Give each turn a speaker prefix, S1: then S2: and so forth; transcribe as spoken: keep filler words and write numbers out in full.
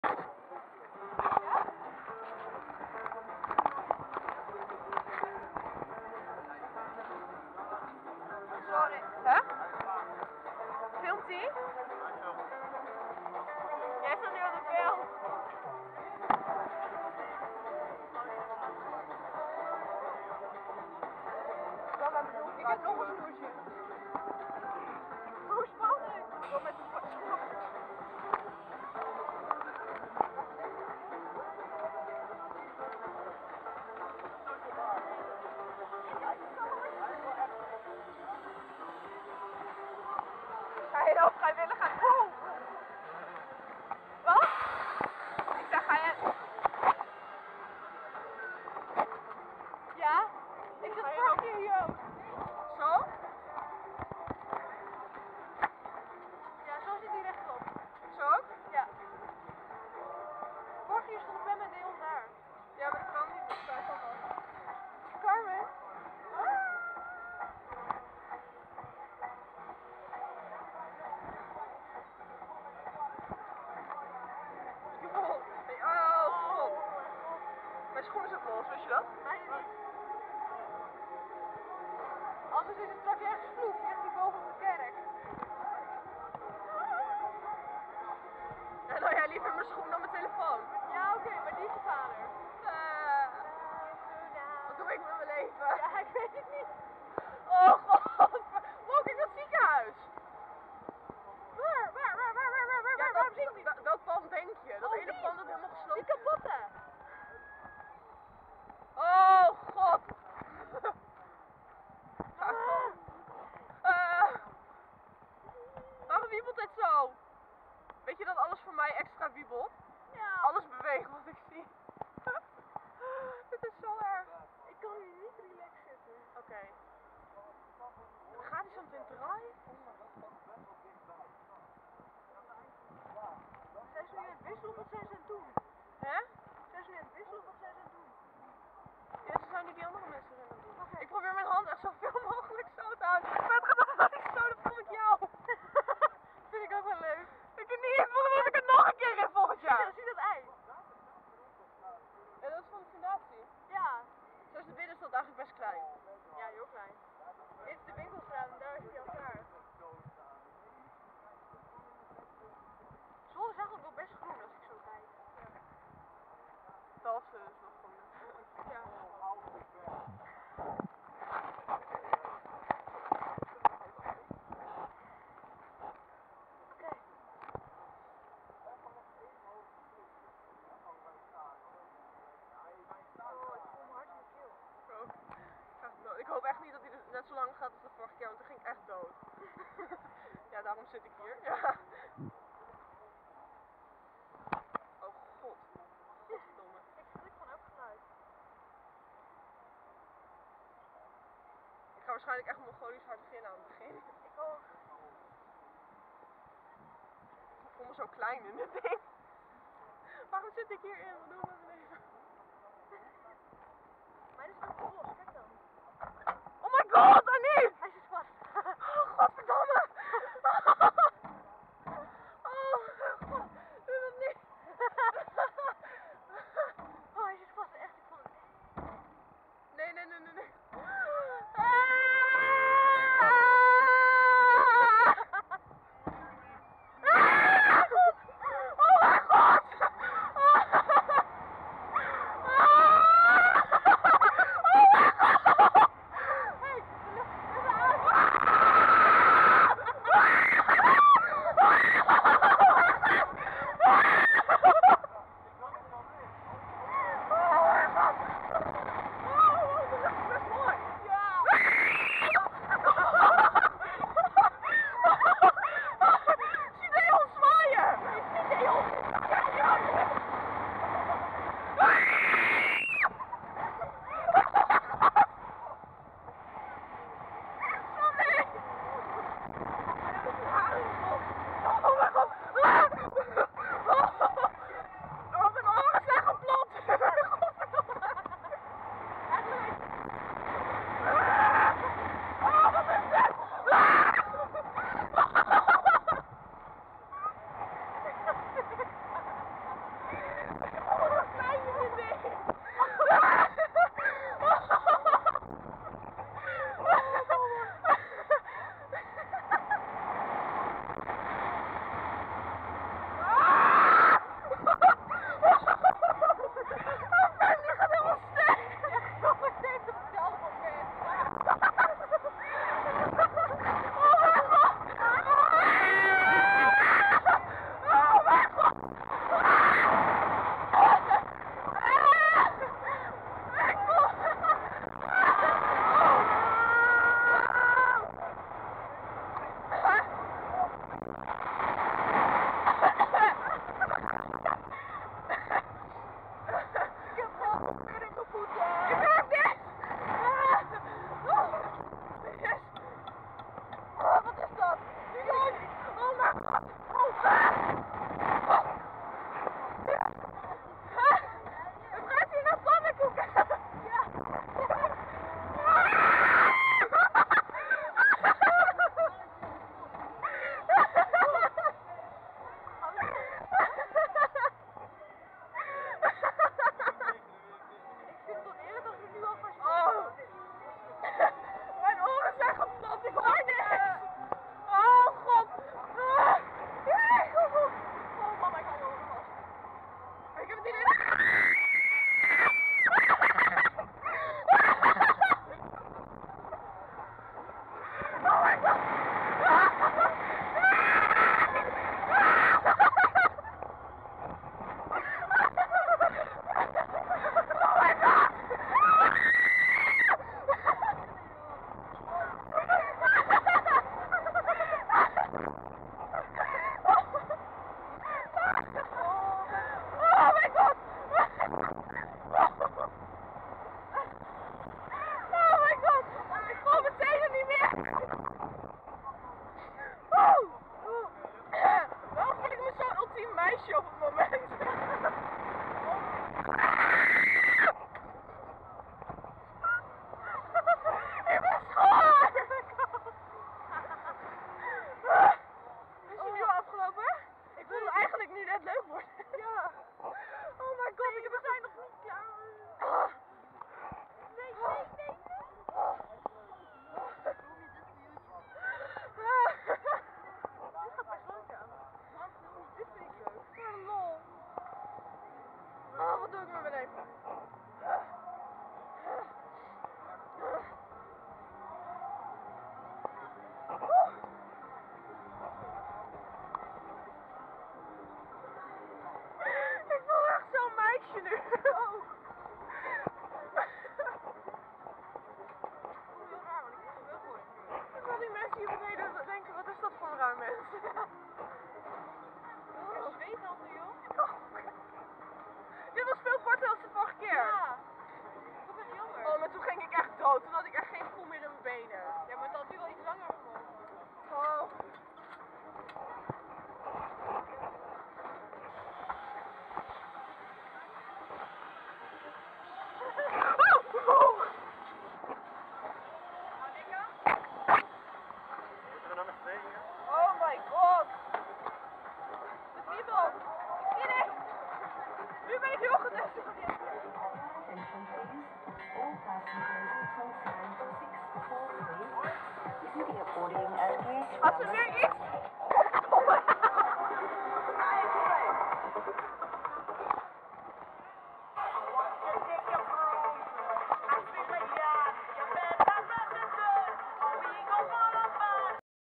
S1: Sorry. Hè? Filmt hij? Jij staat nu op de film. Ik heb nog een snoesje. Hoe spannend! Kom met de schoen. Ga je nou vrijwillig gaan doen? Wat? Ik zeg, ga je... Ja? Ik zit vorige keer hier ook. Zo? Ja, zo zit hij rechtop. Zo ook? Ja. Vorige keer stond Pam en Deon daar. Ja, maar dat kan niet, dat staat van af. Carmen? Oh, god. Mijn schoen is ook los, wist je dat? Nee, niet. Anders is het straks ergens vloek, echt die boven op de kerk. Ja, nou ja, liever mijn schoen dan mijn telefoon. Ja, oké, okay, maar die is je vader. Uh, wat doe ik met mijn leven? Ja, ik weet het niet. Oh god, wow, kijk dat ziekenhuis. Waar, waar, waar, waar, waar, waar, waar, ja, waar, dat, dat, dat, dat pand denk je, dat oh, hele pand dat helemaal gesloten is. Die kapotte. Oh god. Uh, waarom wiebelt dit zo? Weet je dat alles voor mij extra wiebelt? Ja. Alles beweegt wat ik zie. Dit is zo erg. Ik kan hier niet relaxed zitten. Oké. Okay. Gaat hij zo meteen draaien? Zijn ze nu aan het wisselen of wat zijn ze aan het doen? Hè? Zijn ze nu aan het wisselen of wat zijn ze aan het doen? Ja, ze zijn nu die andere mensen aan het doen. Okay. Ik probeer mijn hand echt zoveel mogelijk zo te houden. Maar het gaat altijd niet zo, dan voel ik jou. Vind ik ook wel leuk. Ik weet niet, volgens mij ik het nog een keer in volgend jaar. Ja, zie dat ei. Ja, dat is van de fundatie. Ja. Zoals de binnenstad is eigenlijk best klein. Ja, heel klein. Dit is de winkelstraat en daar is hij al klaar. Zwolle is eigenlijk wel best groen als ik zo kijk. Ja. Dalfsen is nog groen. Ja. Ik hoop echt niet dat hij net zo lang gaat als de vorige keer, want toen ging ik echt dood. Ja, daarom zit ik hier. Ja. Oh god. Godverdomme. Ik schrik van elk geluid. Ik ga waarschijnlijk echt mongolisch hard beginnen aan het begin. Ik ook. Ik voel me zo klein in dit ding. Waarom zit ik hierin? Wat doen we met mijn leven? Maar dit is ook los, kijk dan. Oh my god, daar niet! Hij zit vast. Oh, godverdomme! Oh, god, doe dat niet! Oh, hij zit vast, echt, ik vond het. Nee, nee, nee, nee, nee. Oh Oh, wat klein is dit ding. Dit was veel korter dan de vorige keer. Ja. Dat is jammer. Oh, maar toen ging ik echt dood. Toen had ik echt geen gevoel meer in mijn benen. Ja, maar het had nu wel iets langer gemogen. Oh. Oh my god. De kriebel. Ik zie niks. Nu ben ik heel gedesoriënteerd. Als er nu iets